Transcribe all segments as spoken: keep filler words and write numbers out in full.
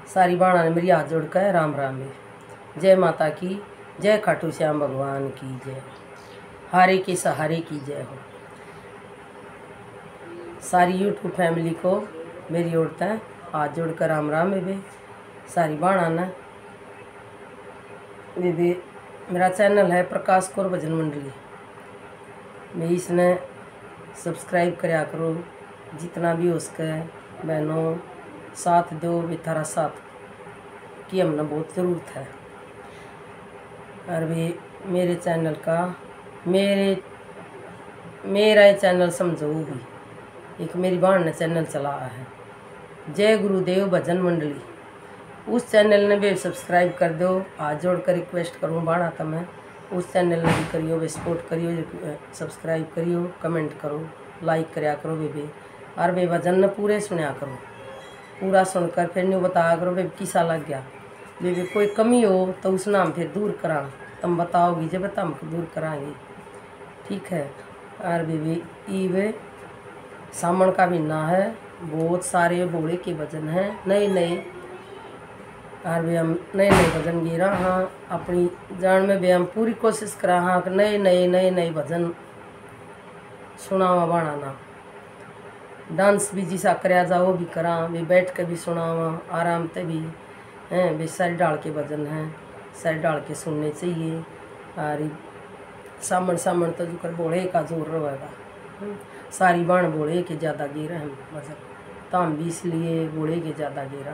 सारी बाणा ने मेरी हाथ जोड़कर राम राम में। जय माता की, जय खाटू श्याम भगवान की जय, हारे के सहारे की जय हो। सारी यूट्यूब फैमिली को मेरी ओर से हाथ जोड़कर राम राम में भी। सारी बाणा ने वे भी मेरा चैनल है प्रकाश कौर भजन मंडली, मैं इसने सब्सक्राइब कराया करो, जितना भी हो सके बहनों साथ दो, भी थारा साथ की हमने बहुत ज़रूरत है। और भी मेरे चैनल का मेरे मेरा ये चैनल समझो भी एक मेरी बहन ने चैनल चलाया है, जय गुरुदेव भजन मंडली, उस चैनल ने भी सब्सक्राइब कर दो। हाथ जोड़ कर रिक्वेस्ट करूँ बाणा तो मैं उस चैनल ने भी करियो, वे सपोर्ट करियो, सब्सक्राइब करियो, कमेंट करो, लाइक कराया करो वे भी। और वे भजन ने पूरे सुनया करो, पूरा सुनकर फिर नहीं बताया करो वे किसा लग गया। वे भी कोई कमी हो तो उस नाम फिर दूर करा, तुम बताओगी जब तुम दूर कराएंगे, ठीक है। और वे भी ईवे सामन का महीना है, बहुत सारे भोले के भजन हैं नए नए, और भी हम नए नए भजन गे रहा हाँ, अपनी जान में भी हम पूरी कोशिश करा हाँ कि नए नए नए नए भजन सुनावा बाणाना। डांस भी जिसा कराया जा वो भी करा, भी बैठ के भी सुनावा, आराम से भी हैं, भी सर डाल के भजन हैं, सर डाल के सुनने चाहिए। और सामन सामन तो जो कर बोले का जोर रहेगा, सारी बाण बोले के ज़्यादा गिरा है भजन, ताम भी इसलिए बोले के ज़्यादा गिरा,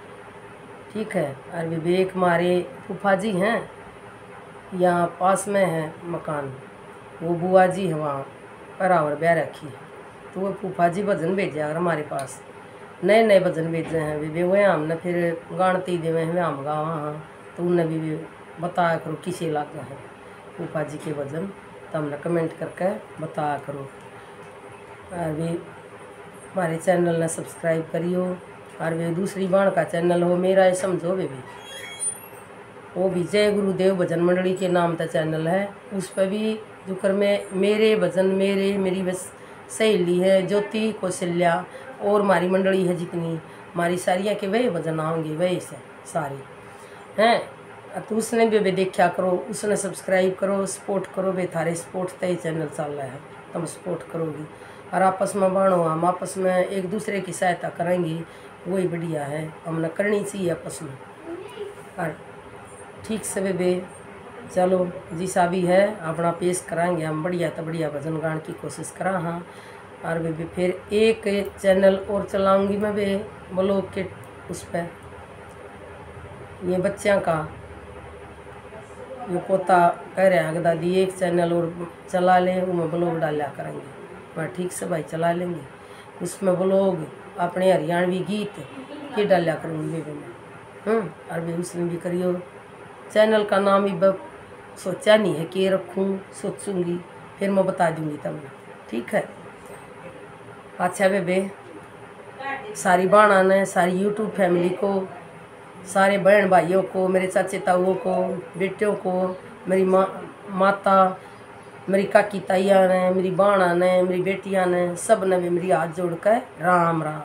ठीक है। और विवेक मारे फूफा जी हैं यहाँ पास में है मकान, वो बुआ जी है वहाँ बराबर ब्याह रखी है, तो वो फूफा जी भजन भेजे अगर हमारे पास नए नए भजन भेजे हैं वे वे हमने फिर गानती देवे हैं हम गावा हाँ, तो उन्हें भी बताया करो किसे लगा है फूफा जी के भजन, तो हमने कमेंट करके बताया करो। और भी हमारे चैनल ने सब्सक्राइब करियो। और वे दूसरी बाण का चैनल हो मेरा ये समझो वे भी, वो भी जय गुरुदेव भजन मंडली के नाम का चैनल है, उस पर भी जो कर में मेरे भजन मेरे मेरी बस सहेली है ज्योति कौशल्या और हमारी मंडली है जितनी हमारी सारिया के वही भजन आएंगे वही से सारे हैं, तो उसने भी वे देखा करो, उसने सब्सक्राइब करो, सपोर्ट करो, वे थारे सपोर्ट तय चैनल चल रहा है, तुम सपोर्ट करोगी। और आपस में बाणो हम आपस में एक दूसरे की सहायता करेंगे, वही बढ़िया है, हमने करनी चाहिए आपस में। और ठीक से वे बे चलो जिसा भी है अपना पेश कराएंगे हम, बढ़िया तो बढ़िया भजन गान की कोशिश करा हाँ। और वे भी फिर एक चैनल और चलाऊंगी मैं वे ब्लॉग के उस पर, ये बच्चों का ये पोता कह रहे हैं कि दादी एक चैनल और चला ले, वो मैं ब्लॉग डाला करेंगे, मैं ठीक से भाई चला लेंगे, उसमें ब्लॉग अपने हरियाणवी गीत के डाला करूँगी वे मैं। और भी उसमें भी करियो, चैनल का नाम ही ब सोचा नहीं है कि रखूँ, सोचूंगी फिर मैं बता दूंगी तब, ठीक है। अच्छा बेबे सारी बाणा ने सारी यूट्यूब फैमिली को, सारे बहन भाइयों को, मेरे चाचे ताऊओं को, बेटियों को, मेरी माँ माता, मेरी काकी ताइया ने, मेरी बाणा ने, मेरी बेटियां ने, सब ने भी मेरी हाथ जोड़कर राम राम।